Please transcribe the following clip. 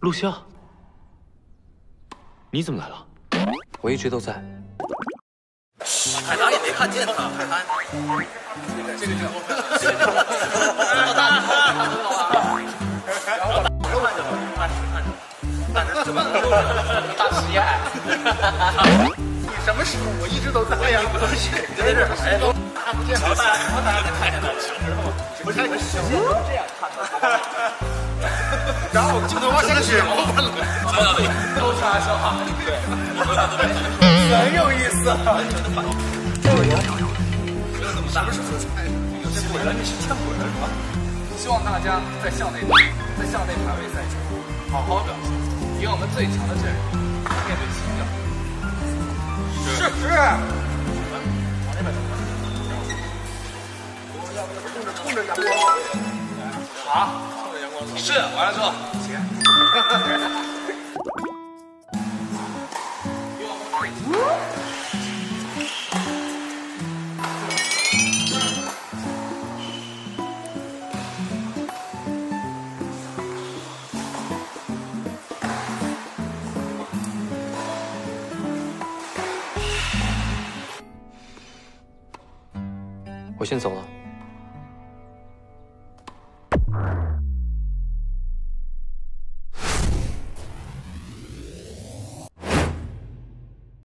陆夏，你怎么来了？ 我一直都在。 海棠也没看见他，海棠。这个就过分了。看着什么？大实验。你什么时候？我一直都在呀。你不是在这儿？哎，都看不见。我大家看见他墙知道吗？不是，你视线都是这样看的。然后镜头往下指，都插上哈。对，很有意思。什么是做菜？果然你是见鬼了是吧？希望大家在校内排位赛中好好表现，以我们最强的阵容面对新教。是。往那边走。要不就冲着阳光走。好，冲着阳光走。是，完了之后，行。 我先走了。